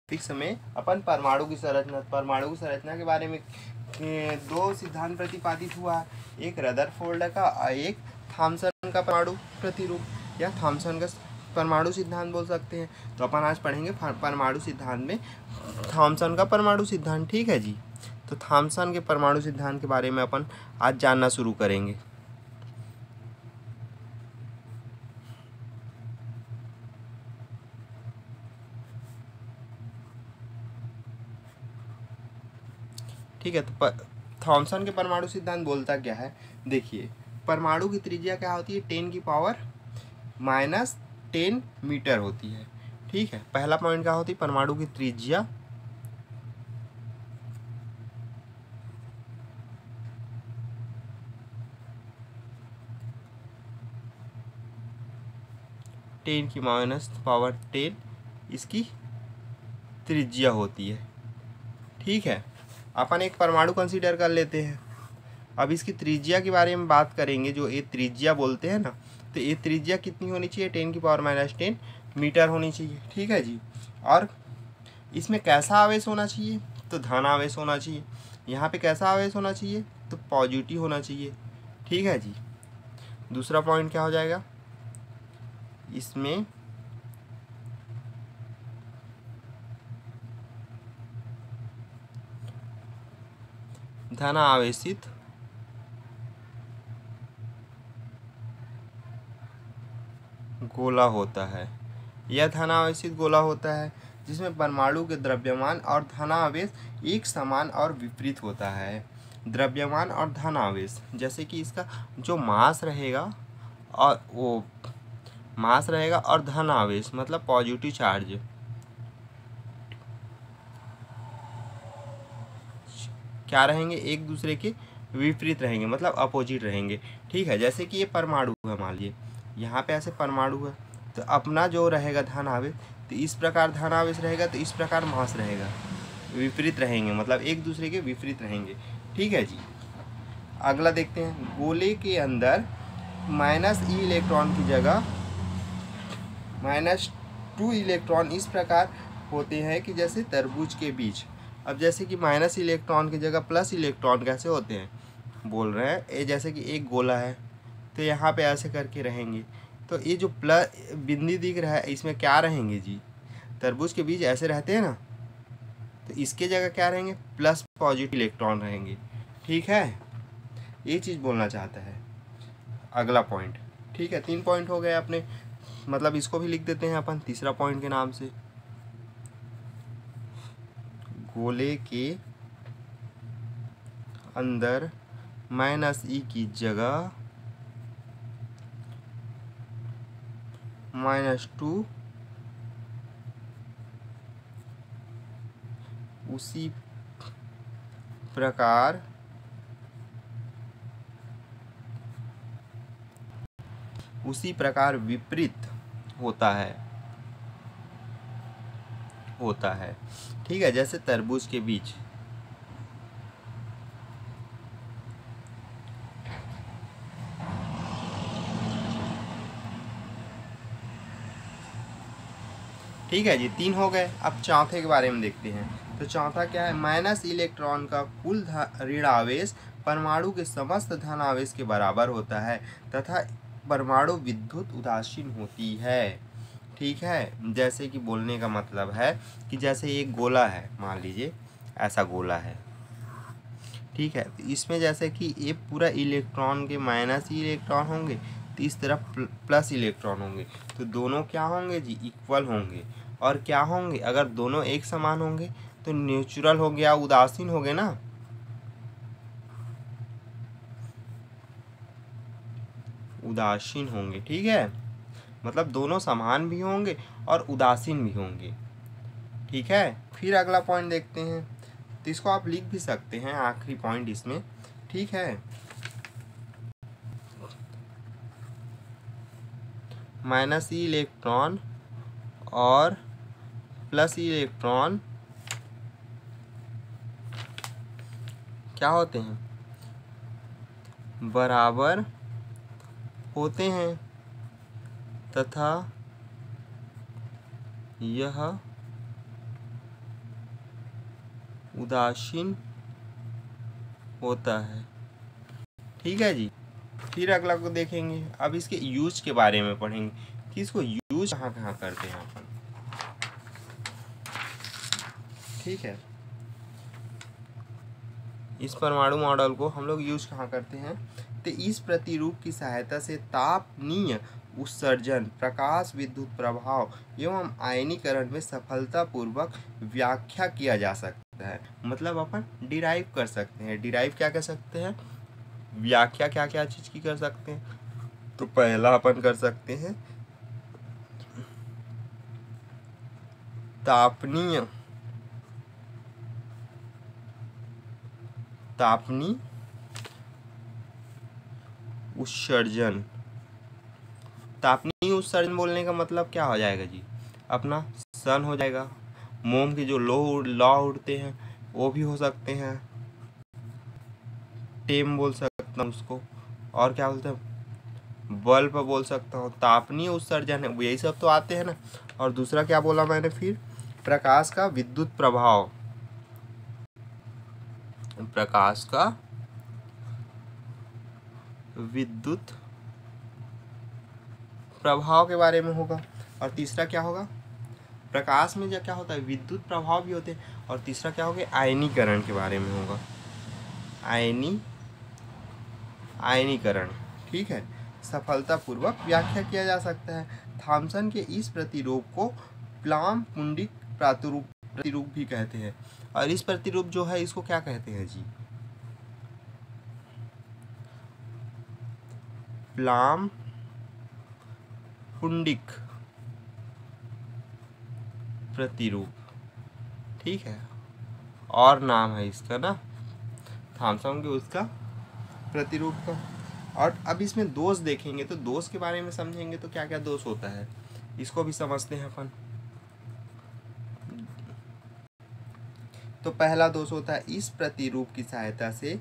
Fix में अपन परमाणु की संरचना के बारे में दो सिद्धांत प्रतिपादित हुआ, एक रदरफोर्ड का और एक थॉमसन का परमाणु प्रतिरूप या थॉमसन का परमाणु सिद्धांत बोल सकते हैं। तो अपन आज पढ़ेंगे परमाणु सिद्धांत में थॉमसन का परमाणु सिद्धांत। ठीक है जी। तो थॉमसन के परमाणु सिद्धांत के बारे में अपन आज जानना शुरू करेंगे। ठीक है। तो थॉमसन के परमाणु सिद्धांत बोलता क्या है, देखिए परमाणु की त्रिज्या क्या होती है, 10⁻⁻10 मीटर होती है। ठीक है। पहला पॉइंट क्या होती है, परमाणु की त्रिज्या 10⁻10 इसकी त्रिज्या होती है। ठीक है। अपन एक परमाणु कंसीडर कर लेते हैं। अब इसकी त्रिज्या के बारे में बात करेंगे, जो ये त्रिज्या बोलते हैं ना, तो ये त्रिज्या कितनी होनी चाहिए, 10⁻10 मीटर होनी चाहिए। ठीक है जी। और इसमें कैसा आवेश होना चाहिए, तो धन आवेश होना चाहिए। यहाँ पे कैसा आवेश होना चाहिए, तो पॉजिटिव होना चाहिए। ठीक है जी। दूसरा पॉइंट क्या हो जाएगा, इसमें धन आवेशित गोला होता है। यह धनावेशित गोला होता है जिसमें परमाणु के द्रव्यमान और धनावेश एक समान और विपरीत होता है। द्रव्यमान और धनावेश, जैसे कि इसका जो मास रहेगा और धनावेश मतलब पॉजिटिव चार्ज क्या रहेंगे, एक दूसरे के विपरीत रहेंगे, मतलब अपोजिट रहेंगे। ठीक है। जैसे कि ये परमाणु है, मान लीजिए यहाँ पे ऐसे परमाणु है, तो अपना जो रहेगा धन आवेश, तो इस प्रकार धन आवेश रहेगा, तो इस प्रकार मास रहेगा, विपरीत रहेंगे, मतलब एक दूसरे के विपरीत रहेंगे। ठीक है जी। अगला देखते हैं, गोले के अंदर -e इलेक्ट्रॉन की जगह -2 इलेक्ट्रॉन इस प्रकार होते हैं कि जैसे तरबूज के बीच। अब जैसे कि माइनस इलेक्ट्रॉन की जगह प्लस इलेक्ट्रॉन कैसे होते हैं, बोल रहे हैं ये जैसे कि एक गोला है, तो यहाँ पे ऐसे करके रहेंगे, तो ये जो प्लस बिंदी दिख रहा है इसमें क्या रहेंगे जी, तरबूज के बीच ऐसे रहते हैं ना, तो इसके जगह क्या रहेंगे, प्लस पॉजिटिव इलेक्ट्रॉन रहेंगे। ठीक है, ये चीज़ बोलना चाहता है। अगला पॉइंट, ठीक है 3 पॉइंट हो गए अपने, मतलब इसको भी लिख देते हैं अपन तीसरा पॉइंट के नाम से। गोले के अंदर -e की जगह -2 उसी प्रकार विपरीत होता है। ठीक है। जैसे तरबूज के बीच, ठीक है जी 3 हो गए। अब चौथे के बारे में देखते हैं। तो चौथा क्या है, माइनस इलेक्ट्रॉन का कुल ऋण आवेश परमाणु के समस्त धन आवेश के बराबर होता है तथा परमाणु विद्युत उदासीन होती है। ठीक है। जैसे कि बोलने का मतलब है कि जैसे एक गोला है, मान लीजिए ऐसा गोला है। ठीक है। तो इसमें जैसे कि ये पूरा इलेक्ट्रॉन के माइनस ही इलेक्ट्रॉन होंगे, तो इस तरफ प्लस इलेक्ट्रॉन होंगे, तो दोनों क्या होंगे जी, इक्वल होंगे। और क्या होंगे, अगर दोनों एक समान होंगे तो न्यूट्रल हो गया, उदासीन हो गए ना, उदासीन होंगे। ठीक है। मतलब दोनों समान भी होंगे और उदासीन भी होंगे। ठीक है। फिर अगला पॉइंट देखते हैं, तो इसको आप लिख भी सकते हैं आखिरी पॉइंट इसमें। ठीक है। -e इलेक्ट्रॉन और +e इलेक्ट्रॉन क्या होते हैं, बराबर होते हैं तथा यह उदासीन होता है। ठीक है जी। फिर अगला को देखेंगे। अब इसके यूज के बारे में पढ़ेंगे कि इसको यूज कहाँ कहाँ करते हैं अपन। ठीक है, इस परमाणु मॉडल को हम लोग यूज कहाँ करते हैं, तो इस प्रतिरूप की सहायता से तापनीय उत्सर्जन, प्रकाश विद्युत प्रभाव एवं आयनीकरण में सफलतापूर्वक व्याख्या किया जा सकता है। मतलब अपन डिराइव कर सकते हैं। डिराइव क्या कर सकते हैं, व्याख्या क्या क्या चीज की कर सकते हैं। तो पहला अपन कर सकते हैं तापनीय उत्सर्जन। तापनीय उत्सर्जन बोलने का मतलब क्या हो जाएगा जी, अपना सन हो जाएगा। मोम के जो लौ उड़ते हैं वो भी हो सकते हैं, टेम बोल सकता हूँ उसको, और क्या बोलते हैं, बल्ब बोल सकता हूँ। तापनीय उत्सर्जन है, यही सब तो आते हैं ना। और दूसरा क्या बोला मैंने फिर, प्रकाश का विद्युत प्रभाव। प्रकाश का विद्युत प्रभाव के बारे में होगा। और तीसरा क्या होगा, प्रकाश में क्या होता है, विद्युत प्रभाव भी होते हैं। और तीसरा क्या होगा, आयनीकरण के बारे में होगा। आयनीकरण। ठीक है, सफलतापूर्वक व्याख्या किया जा सकता है। थॉमसन के इस प्रतिरूप को प्लाम पुंडिक प्रतिरूप भी कहते हैं। और इस प्रतिरूप जो है इसको क्या कहते हैं जी, प्लाम पुंडिक प्रतिरूप। ठीक है, और नाम है इसका ना, थॉमसन के उसका प्रतिरूप का। और अब इसमें दोष देखेंगे तो दोष के बारे में समझेंगे तो क्या क्या दोष होता है इसको भी समझते हैं अपन। तो पहला दोष होता है, इस प्रतिरूप की सहायता से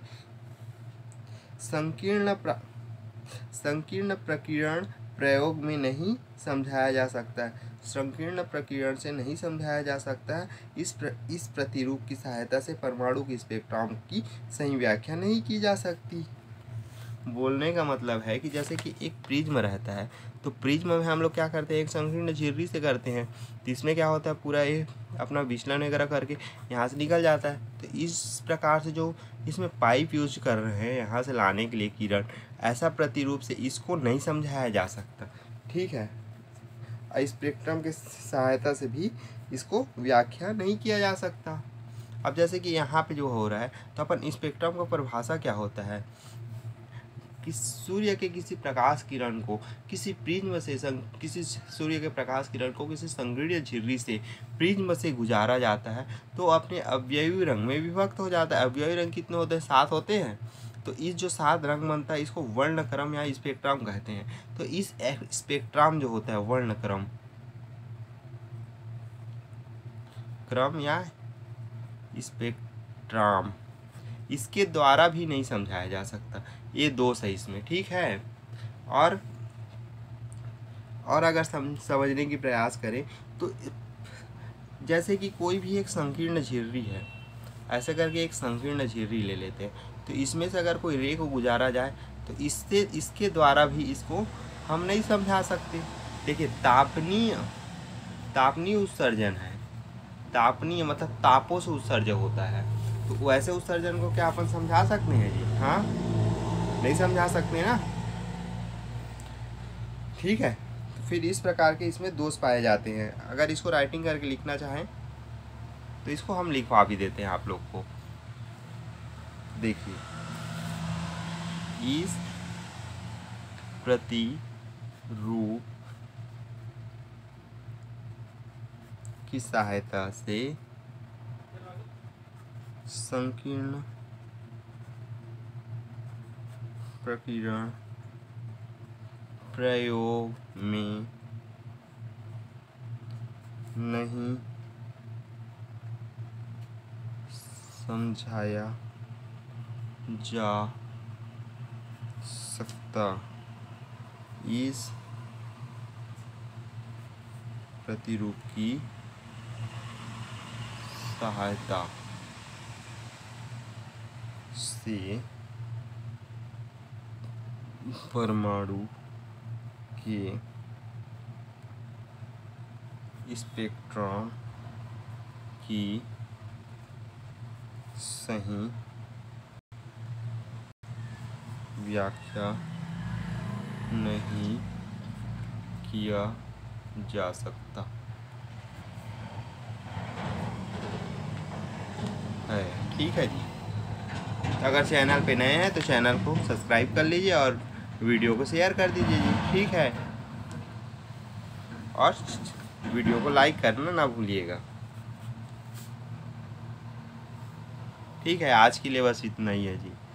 संकीर्ण प्रकीर्णन प्रयोग में नहीं समझाया जा सकता है। संकीर्ण प्रकीर्णन से नहीं समझाया जा सकता है। इस प्रतिरूप की सहायता से परमाणु की स्पेक्ट्रम की सही व्याख्या नहीं की जा सकती। बोलने का मतलब है कि जैसे कि एक प्रिज्म रहता है, तो प्रिज्म में हम लोग क्या करते हैं, एक संकीर्ण झिर्री से करते हैं। तो इसमें क्या होता है, पूरा ये अपना विचलन वगैरह करके यहाँ से निकल जाता है। तो इस प्रकार से जो इसमें पाइप यूज कर रहे हैं यहाँ से लाने के लिए किरण, ऐसा प्रतिरूप से इसको नहीं समझाया जा सकता। ठीक है, स्पेक्ट्रम के सहायता से भी इसको व्याख्या नहीं किया जा सकता। अब जैसे कि यहाँ पे जो हो रहा है, तो अपन स्पेक्ट्रम का परिभाषा क्या होता है कि सूर्य के किसी प्रकाश किरण को किसी प्रिज्म से किसी सूर्य के प्रकाश किरण को किसी संकीर्ण झिर्री से प्रिज्म से गुजारा जाता है तो अपने अवयवी रंग में विभक्त हो जाता है। अवयवी रंग कितने होते हैं, 7 होते हैं। तो इस जो 7 रंग बनता है इसको वर्णक्रम या स्पेक्ट्रम कहते हैं। तो इस स्पेक्ट्रम जो होता है वर्णक्रम या स्पेक्ट्रम, इसके द्वारा भी नहीं समझाया जा सकता। ये दोष है इसमें। ठीक है, और अगर समझने की प्रयास करें तो जैसे कि कोई भी एक संकीर्ण झिर्री है, ऐसे करके एक संकीर्ण झिर्री ले लेते हैं, तो इसमें से अगर कोई रे को गुजारा जाए तो इसके द्वारा भी इसको हम नहीं समझा सकते। देखिए, तापनीय उत्सर्जन है। तापनीय मतलब तापों से उत्सर्जन होता है। तो वैसे उत्सर्जन को क्या अपन समझा सकते हैं जी, हाँ नहीं समझा सकते ना। ठीक है, तो फिर इस प्रकार के इसमें दोष पाए जाते हैं। अगर इसको राइटिंग करके लिखना चाहें तो इसको हम लिखवा भी देते हैं आप लोग को। देखिए, इस प्रतिरूप की सहायता से संकीर्ण प्रकीर्णन प्रयोग में नहीं समझाया जा सकता। इस प्रतिरूप की सहायता से परमाणु के स्पेक्ट्रम की सही व्याख्या नहीं किया जा सकता है। ठीक है जी। अगर चैनल पे नए हैं तो चैनल को सब्सक्राइब कर लीजिए और वीडियो को शेयर कर दीजिए जी। ठीक है, और वीडियो को लाइक करना ना भूलिएगा। ठीक है, आज के लिए बस इतना ही है जी।